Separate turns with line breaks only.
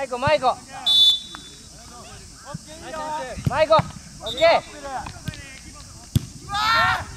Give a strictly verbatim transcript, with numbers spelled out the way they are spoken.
前行こう前行こう前行こうオッケー。